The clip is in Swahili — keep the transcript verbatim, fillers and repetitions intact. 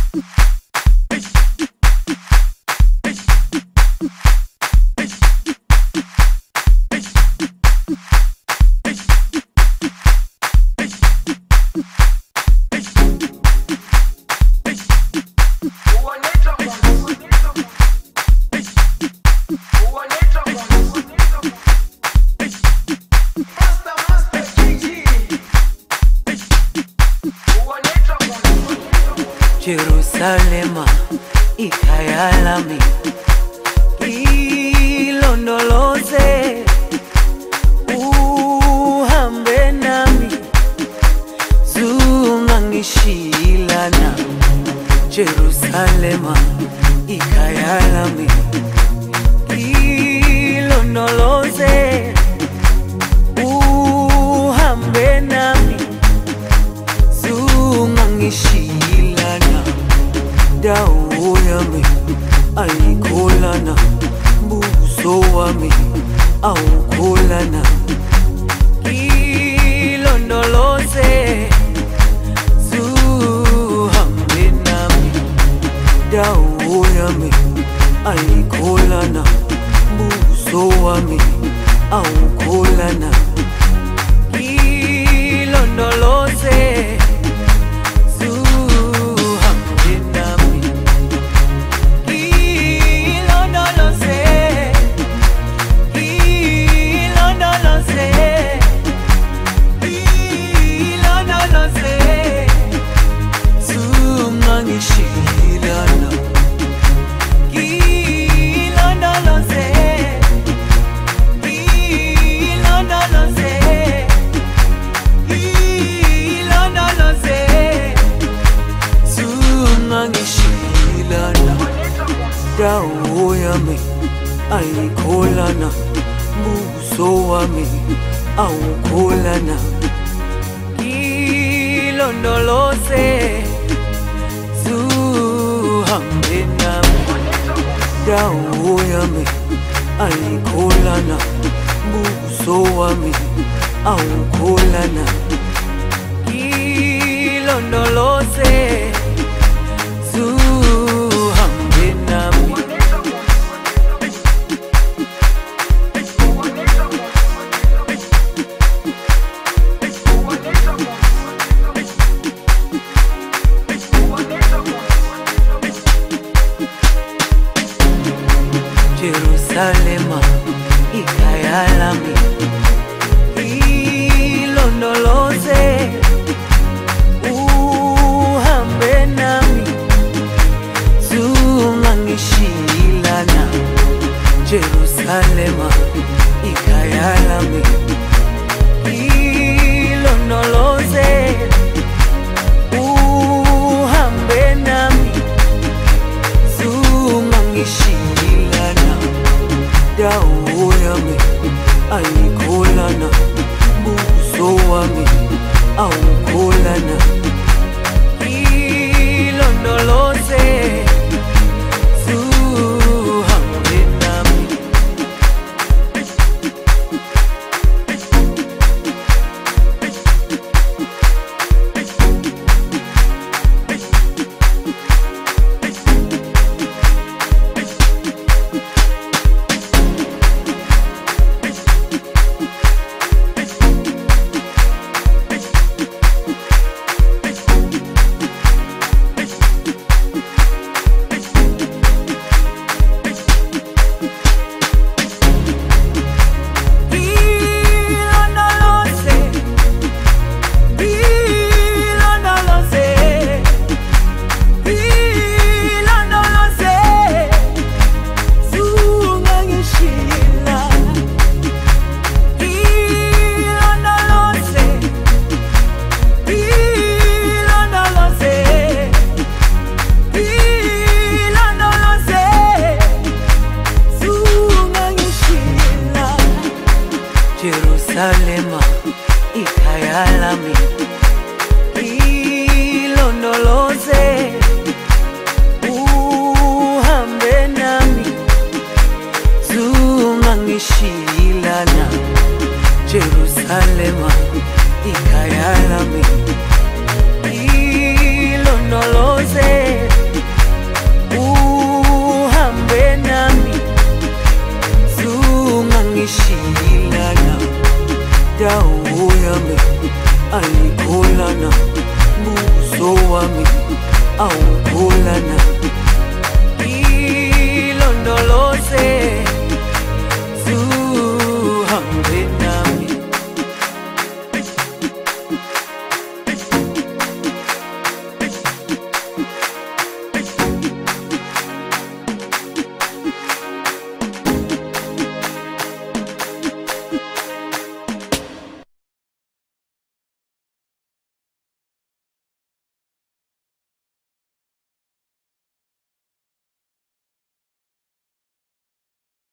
Jerusalema ikayalami ilondoloze uhambe nami zungangishilana. Jerusalema ikayalami ilondoloze uhambe nami zungangishilana. Dawo yami ayikholana, buso wami awukholana. Ilondoloze zuhambe nami. Dawo yami ayikholana, buso wami awukholana. Ilondoloze dawo yami ayikholana, buso wami awukholana. Ilondoloze zuhambe nami. Dawo yami ayikholana, buso wami awukholana. Ilondoloze zuhambe nami. Jerusalema ikayalami ilondoloze uhambe nami zungangishilana. Jerusalema ikayalami ilondoloze uhambe nami zungangishilana. Dawo yami ayikholana, buso wami awukholana. Ilondoloze zuhambe nami. Jerusalema ikayalami ilondoloze uhambe nami zungangishilana. Jerusalema ikayalami ilondoloze alikolana buso wami au